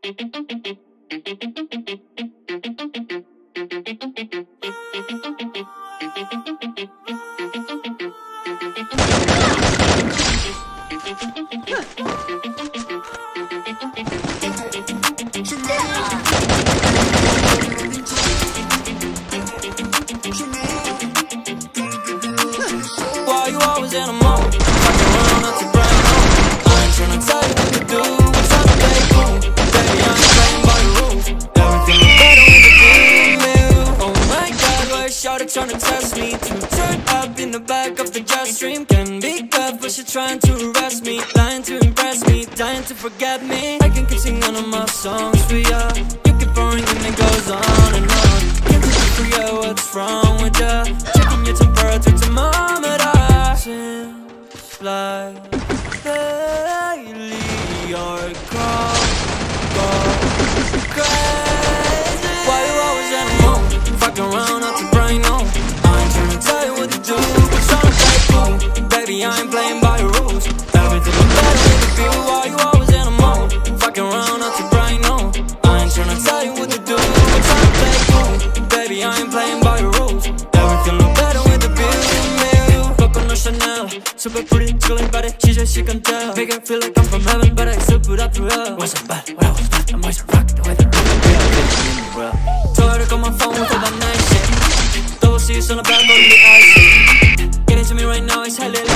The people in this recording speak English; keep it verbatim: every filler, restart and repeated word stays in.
Why you always in a mode? Fucking around up to brand new. I ain't tryna tell you what to do, I'm tryna play cool. Baby, I ain't playing by the rules. Everything is better with the female. Oh my God, why is shawty tryna test me? To turn up in the back of the jet stream. Can be good, but she trying to arrest me. Lying to impress me, dying to forget me. I can keep singing all of my songs for ya. You keep boring and it goes on and on. Can't you forget what's wrong with ya? Checking your temperature thermometer. Seems like lately you're gone, gone crazy. Why you always in the mood? Fucking around up to brain on. I ain't tryna tell you what to do, but tryna play cool. Baby, I ain't playing by your rules. Everything is better with the view. Why you always in the mood? Fucking around up to brain on. I ain't tryna tell you what to do, but tryna play cool. Baby, I ain't playing by your rules. Everything look better with the view. Chanel, super pretty, chillin' body, she said she can tell. Make her feel like I'm from heaven, but I still put up to hell. Wasn't bad, when I was bad, I'm always rock the way they're rockin'. Told her to call my phone with all that nice shit. Double C's on the back, but the ice. Get into me right now, it's hella